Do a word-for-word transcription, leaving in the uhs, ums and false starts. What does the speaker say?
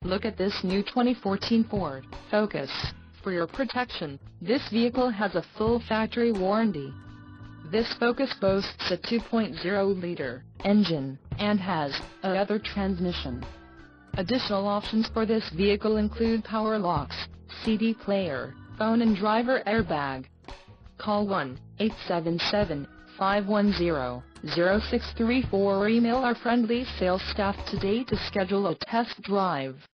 Look at this new twenty fourteen Ford Focus. For your protection, this vehicle has a full factory warranty. This Focus boasts a two point oh liter engine, and has a other transmission. Additional options for this vehicle include power locks, C D player, phone and driver airbag. Call one eight seven seven, five one zero, zero six three four or email our friendly sales staff today to schedule a test drive.